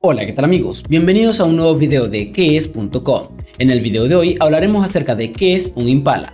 Hola, ¿qué tal amigos? Bienvenidos a un nuevo video de quees.com. En el video de hoy hablaremos acerca de qué es un impala.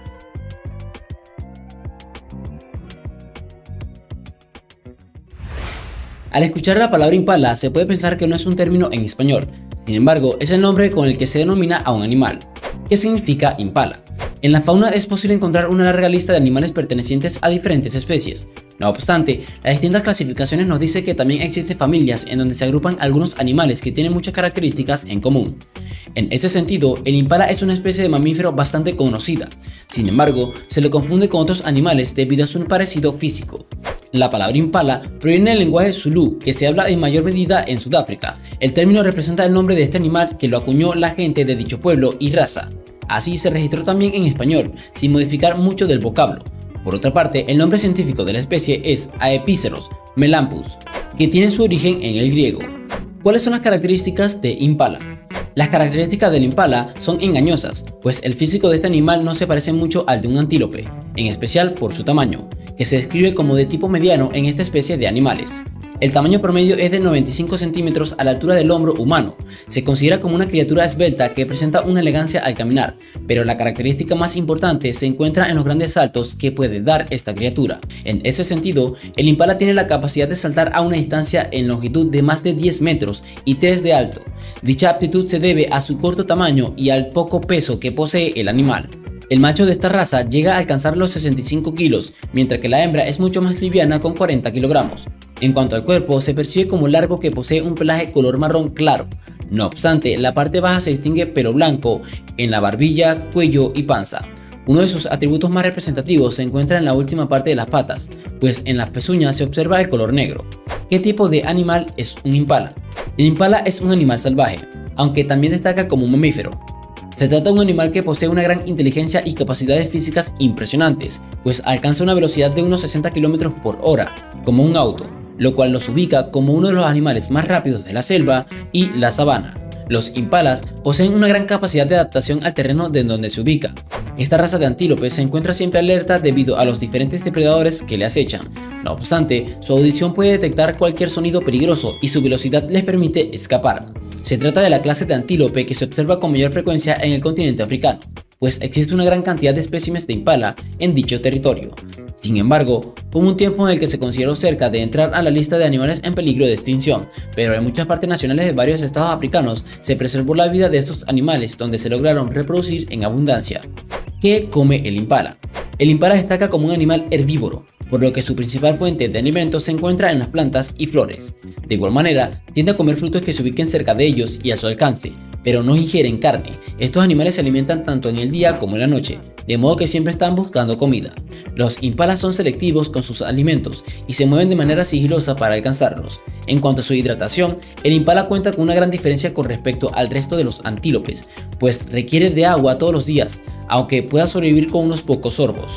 Al escuchar la palabra impala se puede pensar que no es un término en español, sin embargo es el nombre con el que se denomina a un animal. ¿Qué significa impala? En la fauna es posible encontrar una larga lista de animales pertenecientes a diferentes especies. No obstante, las distintas clasificaciones nos dicen que también existen familias en donde se agrupan algunos animales que tienen muchas características en común. En ese sentido, el impala es una especie de mamífero bastante conocida. Sin embargo, se lo confunde con otros animales debido a su parecido físico. La palabra impala proviene del lenguaje zulú, que se habla en mayor medida en Sudáfrica. El término representa el nombre de este animal que lo acuñó la gente de dicho pueblo y raza. Así se registró también en español, sin modificar mucho del vocablo. Por otra parte, el nombre científico de la especie es Aepyceros melampus, que tiene su origen en el griego. ¿Cuáles son las características de impala? Las características del impala son engañosas, pues el físico de este animal no se parece mucho al de un antílope, en especial por su tamaño, que se describe como de tipo mediano en esta especie de animales. El tamaño promedio es de 95 centímetros a la altura del hombro humano. Se considera como una criatura esbelta que presenta una elegancia al caminar, pero la característica más importante se encuentra en los grandes saltos que puede dar esta criatura. En ese sentido, el impala tiene la capacidad de saltar a una distancia en longitud de más de 10 metros y 3 de alto. Dicha aptitud se debe a su corto tamaño y al poco peso que posee el animal. El macho de esta raza llega a alcanzar los 65 kilos, mientras que la hembra es mucho más liviana con 40 kilogramos. En cuanto al cuerpo, se percibe como largo que posee un pelaje color marrón claro. No obstante, la parte baja se distingue pelo blanco en la barbilla, cuello y panza. Uno de sus atributos más representativos se encuentra en la última parte de las patas, pues en las pezuñas se observa el color negro. ¿Qué tipo de animal es un impala? El impala es un animal salvaje, aunque también destaca como un mamífero. Se trata de un animal que posee una gran inteligencia y capacidades físicas impresionantes, pues alcanza una velocidad de unos 60 km por hora, como un auto, lo cual los ubica como uno de los animales más rápidos de la selva y la sabana. Los impalas poseen una gran capacidad de adaptación al terreno de donde se ubica. Esta raza de antílope se encuentra siempre alerta debido a los diferentes depredadores que le acechan. No obstante, su audición puede detectar cualquier sonido peligroso y su velocidad les permite escapar. Se trata de la clase de antílope que se observa con mayor frecuencia en el continente africano, pues existe una gran cantidad de especímenes de impala en dicho territorio. Sin embargo, hubo un tiempo en el que se consideró cerca de entrar a la lista de animales en peligro de extinción, pero en muchas partes nacionales de varios estados africanos se preservó la vida de estos animales, donde se lograron reproducir en abundancia. ¿Qué come el impala? El impala destaca como un animal herbívoro, por lo que su principal fuente de alimentos se encuentra en las plantas y flores. De igual manera, tiende a comer frutos que se ubiquen cerca de ellos y a su alcance, pero no ingieren carne. Estos animales se alimentan tanto en el día como en la noche, de modo que siempre están buscando comida. Los impalas son selectivos con sus alimentos y se mueven de manera sigilosa para alcanzarlos. En cuanto a su hidratación, el impala cuenta con una gran diferencia con respecto al resto de los antílopes, pues requiere de agua todos los días, aunque pueda sobrevivir con unos pocos sorbos.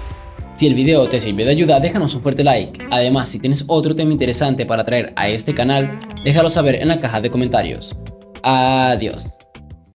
Si el video te sirvió de ayuda, déjanos un fuerte like. Además, si tienes otro tema interesante para traer a este canal, déjalo saber en la caja de comentarios. Adiós.